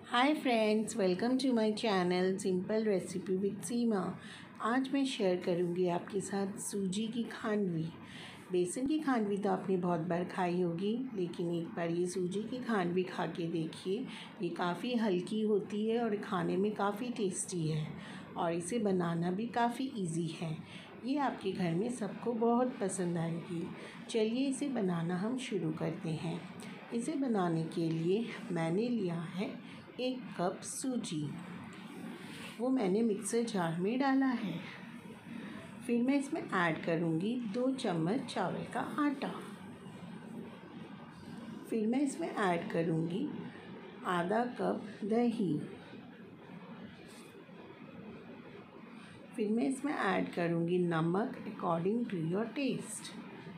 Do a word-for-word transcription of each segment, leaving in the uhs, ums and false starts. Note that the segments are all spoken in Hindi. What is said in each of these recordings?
Hi friends, welcome to my channel simple recipe with Seema. आज मैं शेयर करूंगी आपके साथ सूजी की खांडवी। बेसन की खांडवी तो आपने बहुत बार खाई होगी, लेकिन एक बार ये सूजी की खांडवी खा के देखिए। ये काफ़ी हल्की होती है और खाने में काफ़ी टेस्टी है और इसे बनाना भी काफ़ी इजी है। ये आपके घर में सबको बहुत पसंद आएगी। चलिए इसे बनाना हम शुरू करते हैं। इसे बनाने के लिए मैंने लिया है एक कप सूजी। वो मैंने मिक्सर जार में डाला है। फिर मैं इसमें ऐड करूँगी दो चम्मच चावल का आटा। फिर मैं इसमें ऐड करूँगी आधा कप दही। फिर मैं इसमें ऐड करूँगी नमक अकॉर्डिंग टू योर टेस्ट।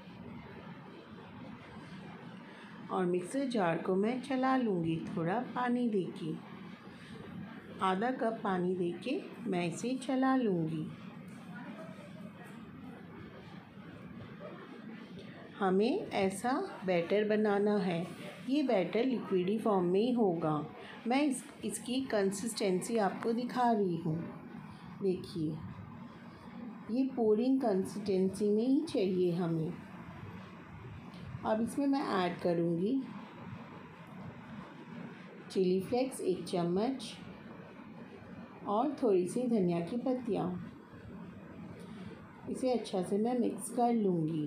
और मिक्सर जार को मैं चला लूँगी थोड़ा पानी देके। आधा कप पानी देके मैं इसे चला लूँगी। हमें ऐसा बैटर बनाना है। ये बैटर लिक्विडी फॉर्म में ही होगा। मैं इस इसकी कंसिस्टेंसी आपको दिखा रही हूँ। देखिए, ये पोरिंग कंसिस्टेंसी में ही चाहिए हमें। अब इसमें मैं ऐड करूँगी चिली फ्लेक्स एक चम्मच और थोड़ी सी धनिया की पत्तियाँ। इसे अच्छा से मैं मिक्स कर लूँगी।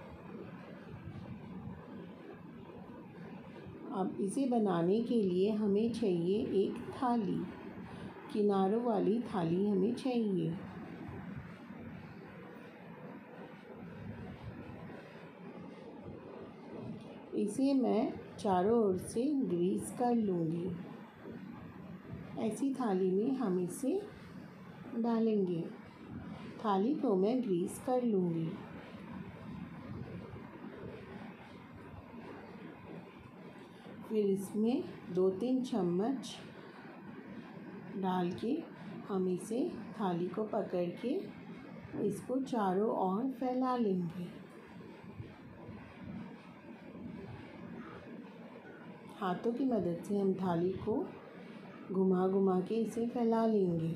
अब इसे बनाने के लिए हमें चाहिए एक थाली, किनारों वाली थाली हमें चाहिए। इसे मैं चारों ओर से ग्रीस कर लूँगी। ऐसी थाली में हम इसे डालेंगे। थाली को मैं ग्रीस कर लूँगी। फिर इसमें दो तीन चम्मच डाल के हम इसे थाली को पकड़ के इसको चारों ओर फैला लेंगे। हाथों की मदद से हम थाली को घुमा घुमा के इसे फैला लेंगे।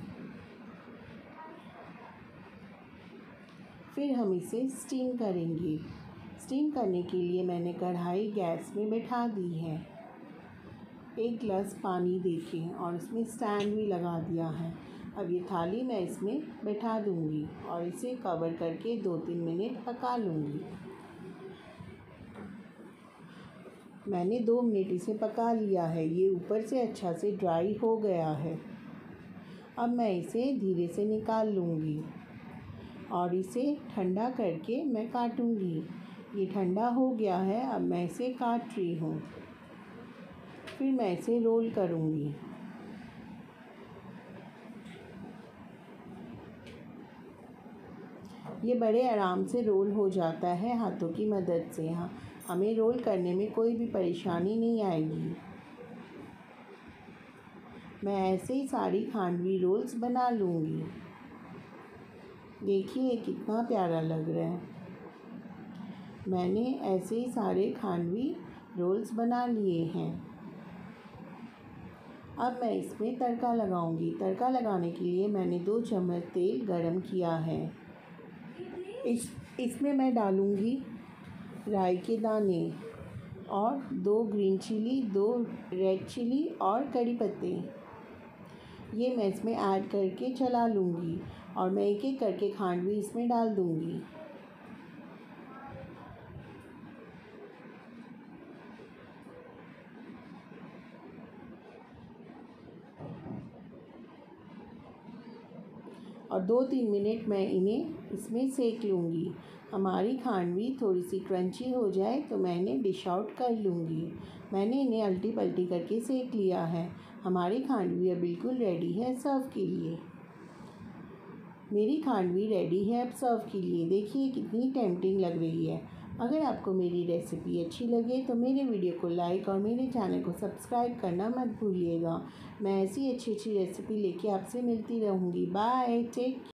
फिर हम इसे स्टीम करेंगे। स्टीम करने के लिए मैंने कढ़ाई गैस में बैठा दी है। एक गिलास पानी देके और उसमें स्टैंड भी लगा दिया है। अब ये थाली मैं इसमें बैठा दूंगी और इसे कवर करके दो तीन मिनट पका लूँगी। मैंने दो मिनट इसे पका लिया है। ये ऊपर से अच्छा से ड्राई हो गया है। अब मैं इसे धीरे से निकाल लूँगी और इसे ठंडा करके मैं काटूँगी। ये ठंडा हो गया है। अब मैं इसे काट रही हूँ। फिर मैं इसे रोल करूँगी। ये बड़े आराम से रोल हो जाता है हाथों की मदद से। हाँ, हमें रोल करने में कोई भी परेशानी नहीं आएगी। मैं ऐसे ही सारी खांडवी रोल्स बना लूँगी। देखिए कितना प्यारा लग रहा है। मैंने ऐसे ही सारे खांडवी रोल्स बना लिए हैं। अब मैं इसमें तड़का लगाऊंगी। तड़का लगाने के लिए मैंने दो चम्मच तेल गरम किया है। इस इसमें मैं डालूंगी राई के दाने और दो ग्रीन चिली, दो रेड चिली और कड़ी पत्ते। ये मैं इसमें ऐड करके चला लूँगी और मैं एक एक करके खांडवी इसमें डाल दूँगी। और दो तीन मिनट मैं इन्हें इसमें सेक लूँगी। हमारी खांडवी थोड़ी सी क्रंची हो जाए तो मैं इन्हें डिश आउट कर लूँगी। मैंने इन्हें अल्टी पल्टी करके सेक लिया है। हमारी खांडवी अब बिल्कुल रेडी है सर्व के लिए। मेरी खांडवी रेडी है अब सर्व के लिए। देखिए कितनी टेम्पटिंग लग रही है। अगर आपको मेरी रेसिपी अच्छी लगे तो मेरे वीडियो को लाइक और मेरे चैनल को सब्सक्राइब करना मत भूलिएगा। मैं ऐसी अच्छी अच्छी रेसिपी लेके आपसे मिलती रहूँगी। Bye, take